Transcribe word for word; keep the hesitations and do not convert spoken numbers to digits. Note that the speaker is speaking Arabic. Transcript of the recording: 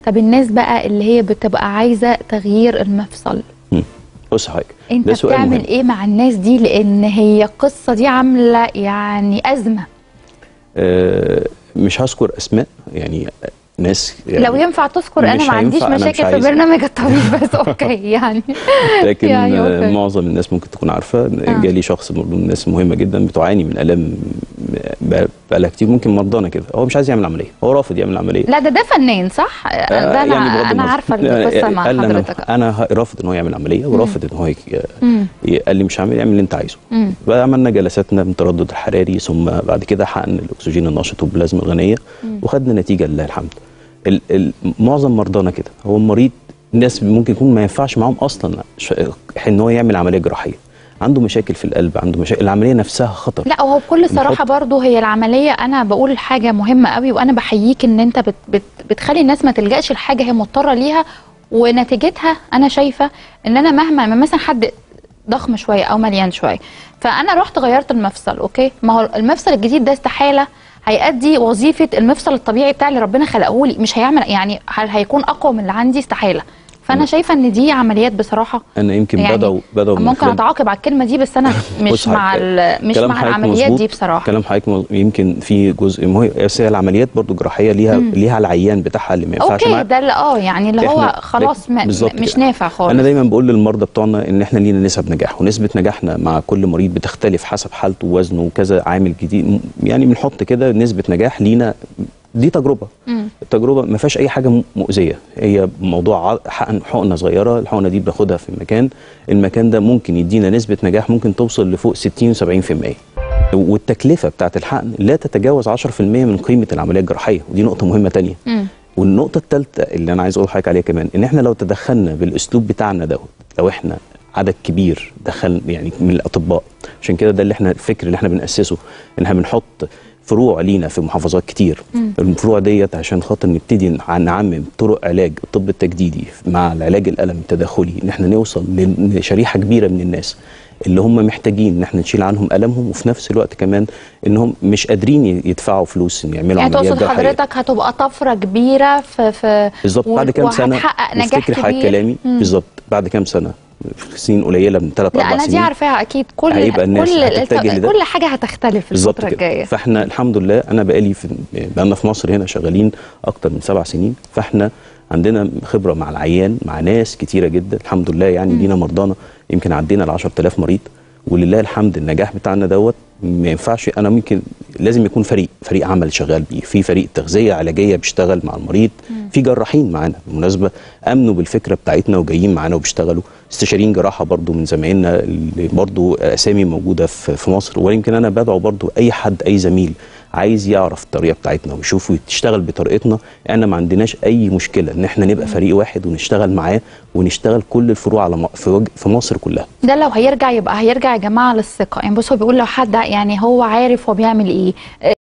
طب الناس بقى اللي هي بتبقى عايزه تغيير المفصل، بص حضرتك، انت بتعمل مهم. ايه مع الناس دي؟ لان هي القصه دي عامله يعني ازمه. أه مش هذكر اسماء يعني ناس يعني لو ينفع تذكر انا ما عنديش مشاكل في برنامج الطبيب بس اوكي يعني لكن يعني أوكي. معظم الناس ممكن تكون عارفه. آه. جالي شخص من الناس مهمه جدا بتعاني من الام بقالها كتير، ممكن مرضانا كده، هو مش عايز يعمل عمليه، هو رافض يعمل عمليه. لا ده ده فنان صح؟ آه ده انا يعني انا عارفه القصه مع حضرتك. انا انا رافض ان هو يعمل عمليه ورافض ان هو قال لي مش هعمل، اعمل اللي انت عايزه. عملنا جلساتنا من التردد الحراري، ثم بعد كده حقن الاكسجين النشط والبلازما الغنيه وخدنا نتيجه لله الحمد. ال ال معظم مرضانا كده، هو المريض الناس ممكن يكون ما ينفعش معاهم اصلا ان هو يعمل عمليه جراحيه، عنده مشاكل في القلب، عنده مشاكل، العمليه نفسها خطر. لا وهو بكل صراحه برضه هي العمليه، انا بقول حاجه مهمه قوي وانا بحييك ان انت بت بت بتخلي الناس ما تلجاش لحاجه هي مضطره ليها، ونتيجتها انا شايفه ان انا مهما مثلا حد ضخم شويه او مليان شويه فانا رحت غيرت المفصل، اوكي، ما هو المفصل الجديد ده استحاله هيأدي وظيفه المفصل الطبيعي بتاع اللي ربنا خلقه لي، مش هيعمل يعني هل هيكون اقوى من اللي عندي؟ استحاله. فانا شايفه ان دي عمليات بصراحه انا يمكن يعني بدأوا بدأوا ممكن اتعاقب على الكلمه دي، بس انا مش مع مش مع العمليات دي بصراحه. كلام حضرتك يمكن في جزء مهم، بس هي العمليات برضو جراحيه ليها مم. ليها العيان بتاعها اللي ما ينفعش معاه. اوكي ده اللي اه يعني اللي هو خلاص مش كده. نافع خالص. انا دايما بقول للمرضى بتوعنا ان احنا لينا نسب نجاح، ونسبه نجاحنا مع كل مريض بتختلف حسب حالته ووزنه وكذا عامل جديد، يعني بنحط كده نسبه نجاح لينا. دي تجربه مم. التجربه ما فيهاش اي حاجه مؤذيه، هي موضوع حقن حقنه صغيره، الحقنه دي بناخدها في مكان، المكان ده ممكن يدينا نسبه نجاح ممكن توصل لفوق ستين وسبعين في المية، والتكلفه بتاعت الحقن لا تتجاوز عشرة في المية من قيمه العمليه الجراحيه، ودي نقطه مهمه ثانيه. والنقطه الثالثه اللي انا عايز اقول لحضرتك عليها كمان، ان احنا لو تدخلنا بالاسلوب بتاعنا دوت، لو احنا عدد كبير دخل يعني من الاطباء، عشان كده ده اللي احنا الفكر اللي احنا بنأسسه، ان احنا بنحط فروع لينا في محافظات كتير. مم. الفروع ديت عشان خاطر نبتدي نعمم طرق علاج الطب التجديدي مع العلاج الالم التداخلي، ان احنا نوصل لشريحه كبيره من الناس اللي هم محتاجين ان احنا نشيل عنهم المهم، وفي نفس الوقت كمان انهم مش قادرين يدفعوا فلوس ان يعملوا يعني عمليات جراحيه. يعني تقصد حضرتك هتبقى طفره كبيره في في بالظبط بعد كام سنه وهتحقق نجاح كبير. حضرتك كلامي بالظبط بعد كام سنه، في سنين قليله من ثلاث اربع سنين. لا انا دي عارفاها اكيد، كل كل كل حاجه هتختلف الفتره الجايه. فاحنا الحمد لله انا بقالي في بقالنا في مصر هنا شغالين اكتر من سبع سنين، فاحنا عندنا خبره مع العيان مع ناس كتيره جدا الحمد لله، يعني لينا مرضانا يمكن عدينا ال عشرة آلاف مريض، ولله الحمد النجاح بتاعنا دوت ما ينفعش، انا ممكن لازم يكون فريق فريق عمل شغال بيه، في فريق تغذيه علاجيه بيشتغل مع المريض، مم. في جراحين معانا بالمناسبه امنوا بالفكره بتاعتنا وجايين معانا وبيشتغلوا، استشاريين جراحه برضو من زمايلنا اللي برضو اسامي موجوده في في مصر. ويمكن انا بدعو برضو اي حد اي زميل عايز يعرف الطريقه بتاعتنا ويشوف ويشتغل بطريقتنا، احنا ما عندناش اي مشكله ان احنا نبقى فريق واحد ونشتغل معاه ونشتغل كل الفروع على في في مصر كلها. ده لو هيرجع يبقى هيرجع يا جماعه للثقه، يعني بص هو بيقول لو حد يعني هو عارف هو بيعمل ايه.